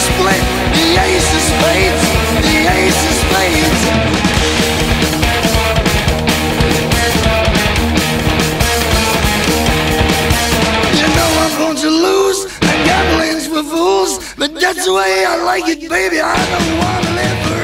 split, the ace of spades, the ace of spades. You know I'm going to lose, and gambling's for fools, but that's the way I like it, baby. I don't want to live forever.